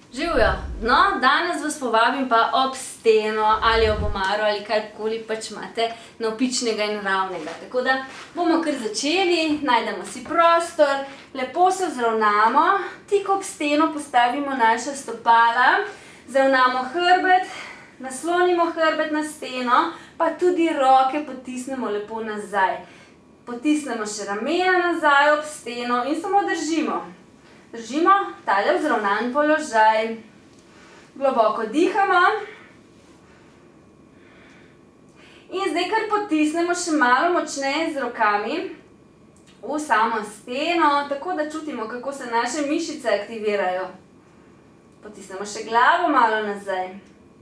Živijo! No, danes vas povabim pa ob steno ali ob omaro ali karkoli pač imate navpičnega in ravnega. Tako da bomo kar začeli, najdemo si prostor, lepo se vzravnamo, tik ob steno postavimo naša stopala, zravnamo hrbet, naslonimo hrbet na steno, pa tudi roke potisnemo lepo nazaj. Potisnemo še ramena nazaj ob steno in samo držimo. Držimo tale vzravnan položaj. Globoko dihamo. In zdaj kar potisnemo še malo močneje z rokami v samo steno, tako da čutimo, kako se naše mišice aktivirajo. Potisnemo še glavo malo nazaj.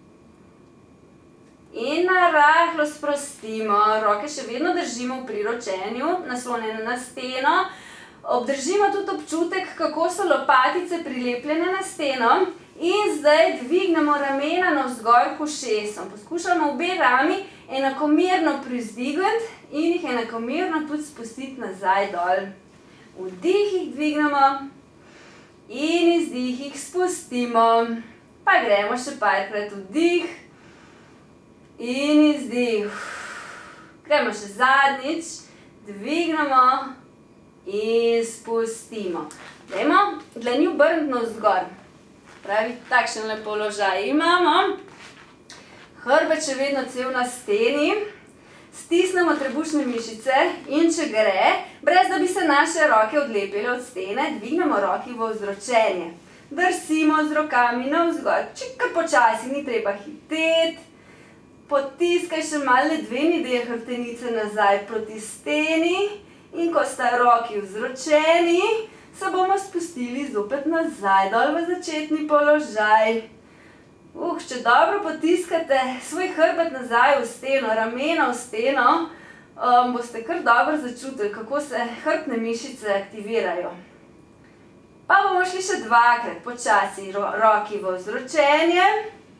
In narahlo sprostimo. Roke še vedno držimo v priročenju, naslonjene na steno. Obdržimo tudi občutek, kako so lopatice prilepljene na steno. In zdaj dvignemo ramena navzgor k ušesom. Poskušamo obe rami enakomerno privzdigniti in jih enakomerno tudi spustiti nazaj dol. Vdih jih dvignemo in izdih jih spustimo. Pa gremo še parkrat vdih in izdih. Gremo še zadnjič, dvignemo in spustimo. Dajmo dlani obrniti navzgor. Pravi, takšen lep položaj imamo. Hrbet še vedno cel na steni. Stisnemo trebušne mišice in če gre, brez da bi se naše roke odlepile od stene, dvignemo roki v vzročenje. Drsimo z rokami navzgor. Kar počasi, ni treba hiteti. Potiskaj še malo ledveni del hrbtenice nazaj proti steni. In ko sta roki vzročeni, se bomo spustili zopet nazaj, dol v začetni položaj. Če dobro potiskate svoj hrbet nazaj v steno, ramena v steno, boste kar dobro začutili, kako se hrbtne mišice aktivirajo. Pa bomo šli še dvakrat počasi, roki v vzročenje.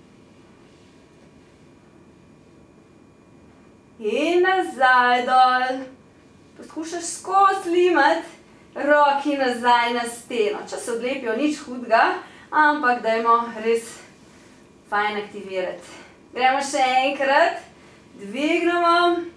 In nazaj dol. Poskušaš skozi limati roki nazaj na steno. Če se odlepijo, nič hudega, ampak dajmo res fajn aktivirati. Gremo še enkrat, dvignemo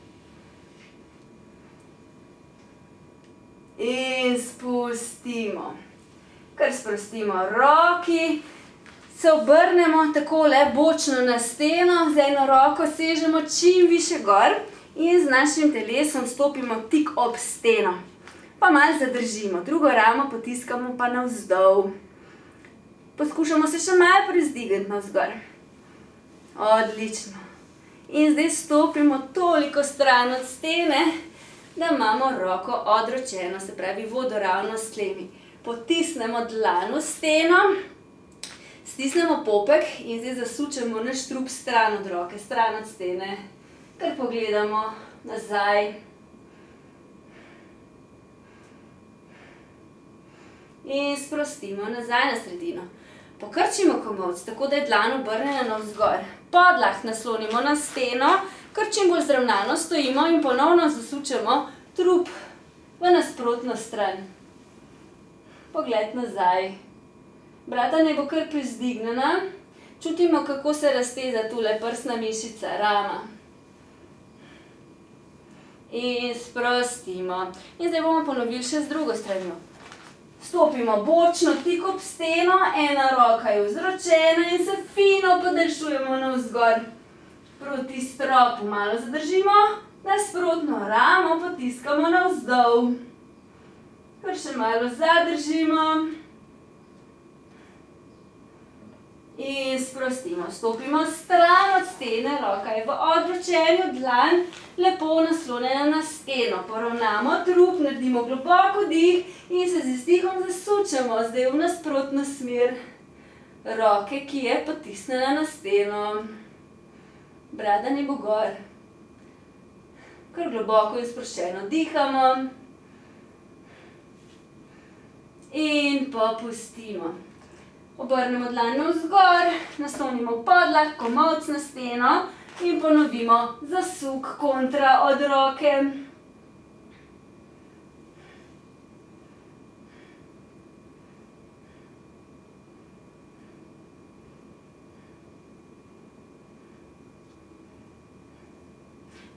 in spustimo. Kar sprostimo roki, se obrnemo takole bočno na steno, z eno roko sežemo čim više gor. In z našim telesom stopimo tik ob steno. Pa malo zadržimo. Drugo ramo potiskamo pa navzdol. Poskušamo se še malo privzdigniti navzgor. Odlično. In zdaj stopimo toliko stran od stene, da imamo roko odročeno, se pravi vodoravno s tlemi. Potisnemo dlan v steno, stisnemo popek in zdaj zasučemo naš trup stran od roke, stran od stene. Kar pogledamo nazaj. In sprostimo nazaj na sredino. Pokrčimo komolec, tako da je dlan obrnjena navzgor. Podlah naslonimo na steno, kar čim bolj zravnano stojimo in ponovno zasučemo trup v nasprotno stran. Pogled nazaj. Brata naj bo kar privzdignjena. Čutimo, kako se razteza tule prsna mišica, rama. In sprostimo. In zdaj bomo ponovili še z drugo stranjo. Stopimo bočno, tik ob steno, ena roka je vzročena in se fino podaljšujemo navzgor. Proti stropu malo zadržimo, nasprotno ramo potiskamo navzdol. Kar še malo zadržimo. In sprostimo. Stopimo stran od stene, roka je v odročenju, dlan lepo naslonjena na steno. Poravnamo trup, naredimo globoko dih in se z izdihom zasučemo zdaj v nasprotno smer roke, ki je potisnjena na steno. Brada naj bo gor. Kar globoko in sproščeno dihamo. In popustimo. Obrnemo dlan navzgor, naslonimo podlah, komolec na steno in ponovimo zasuk kontra od roke.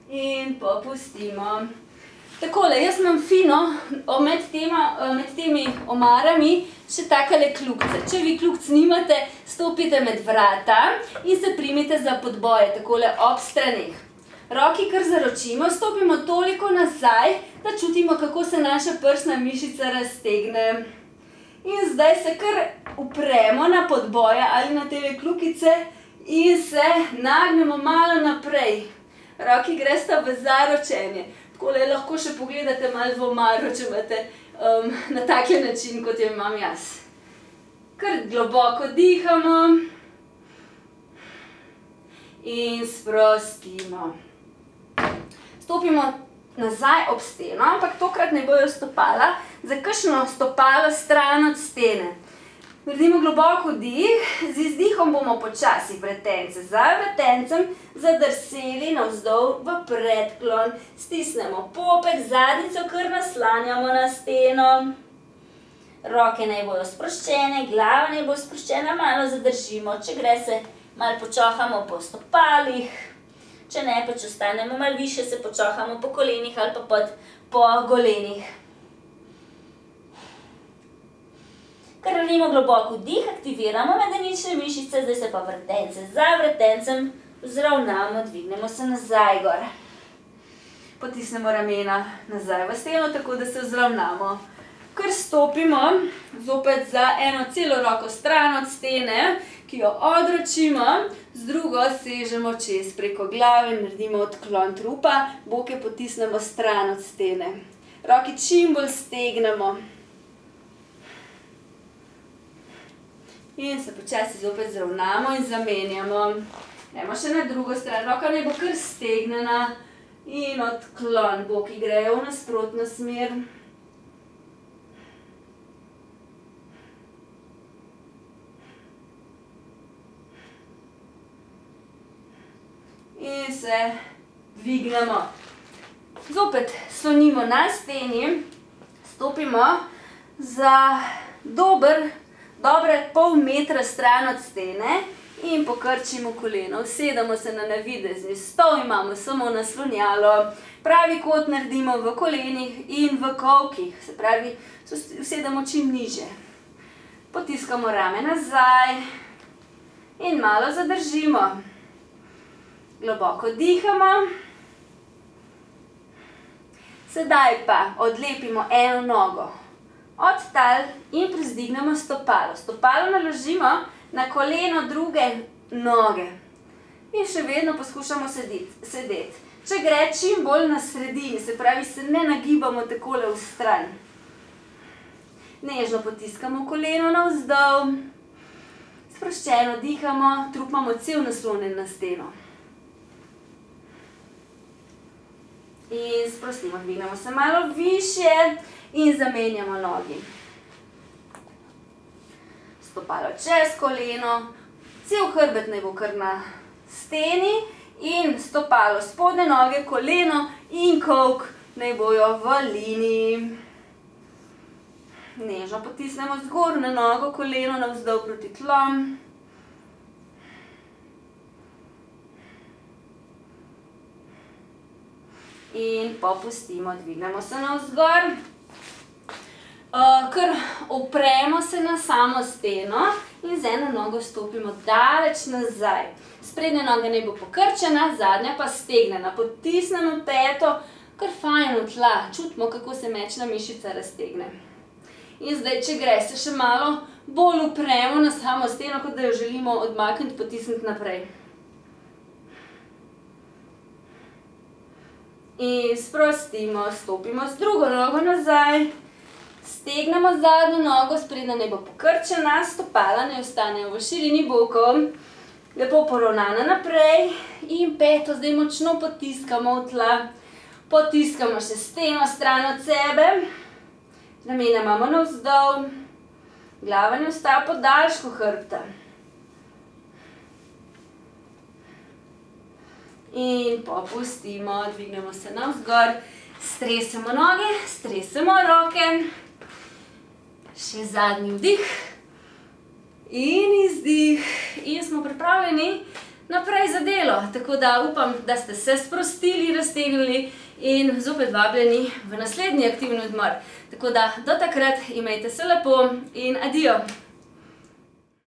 In popustimo. Takole, jaz imam fino med temi omarami še takale kljukce. Če vi kljukc nimate, stopite med vrata in se primite za podboje, takole ob straneh. Roki kar zaročimo, stopimo toliko nazaj, da čutimo, kako se naša prsna mišica raztegne. In zdaj se kar upremo na podboje ali na te kljukice in se nagnemo malo naprej. Roki gresta v zaročenje. Takole lahko še pogledate malo v omaro, če imate na takle način, kot jo imam jaz. Kar globoko dihamo in sprostimo. Stopimo nazaj ob steno, ampak tokrat ne bojo stopala, za kakšno stopalo stran od stene. Naredimo globoko dih, z izdihom bomo počasi vretence za vretencem zadrseli navzdol v predklon. Stisnemo popek, zadnjico kar naslanjamo na steno. Roke naj bojo sproščene, glava naj bo sproščena, malo zadržimo. Če gre se, malo počohamo po stopalih. Če ne, pa če ostanemo malo više, se počohamo po kolenih ali pa po golenih. Ker naredimo globoko dih, aktiviramo medenične mišice, zdaj se pa vretence za vretencem vzravnamo, dvignemo se nazaj gor. Potisnemo ramena nazaj v steno, tako da se vzravnamo. Ker stopimo zopet za eno celo roko stran od stene, ki jo odročimo, z drugo sežemo čez preko glave, naredimo odklon trupa, boke potisnemo stran od stene. Roki čim bolj stegnemo. In se počasi zopet zravnamo in zamenjamo. Gremo še na drugo stran, roka naj bo kar stegnjena in odklon, boki grejo v nasprotno smer. In se dvignemo. Zopet slonimo na steni, stopimo za dobre pol metra stran od stene in pokrčimo koleno. Usedemo se na navidezni stol, imamo samo naslonjalo. Pravi kot naredimo v kolenih in v kolkih, se pravi, usedemo čim niže. Potiskamo rame nazaj in malo zadržimo. Globoko dihamo. Sedaj pa odlepimo eno nogo od tal in privzdignemo stopalo. Stopalo naložimo na koleno druge noge. In še vedno poskušamo sedeti. Če gre čim bolj na sredini, se pravi, se ne nagibamo takole v stran. Nežno potiskamo koleno navzdol. Sproščeno dihamo, trup imamo cel naslonjen na steno. In sprostimo, dvignemo se malo višje in zamenjamo nogi. Stopalo čez koleno, cel hrbet naj bo kar na steni in stopalo spodnje noge, koleno in kolk naj bojo v liniji. Nežno potisnemo zgornjo nogo, koleno navzdol proti tlom. In popustimo, dvignemo se navzgor. Kar opremo se na samo steno in z eno nogo stopimo daleč nazaj. Sprednja noga naj bo pokrčena, zadnja pa stegnjena. Potisnemo peto, kar fajn v tla. Čutimo, kako se mečna mišica raztegne. In zdaj, če gre, se še malo bolj upremo na samo steno, kot da jo želimo odmakniti, potisniti naprej. In sprostimo, stopimo z drugo nogo nazaj. Stegnemo zadnjo nogo, sprednja naj bo pokrčena, stopala naj ostanejo v širini bokov. Lepo poravnana naprej in peto zdaj močno potiskamo v tla. Potiskamo še steno stran od sebe. Ramena imamo navzdol. Glava ne ostaja po daljšku hrbta. In popustimo, dvignemo se navzgor, stresemo noge, stresemo roke. Še zadnji vdih in izdih. In smo pripravljeni naprej za delo. Tako da upam, da ste se sprostili, raztegnili in zopet vabljeni v naslednji aktivni odmor. Tako da do takrat imejte se lepo in adijo!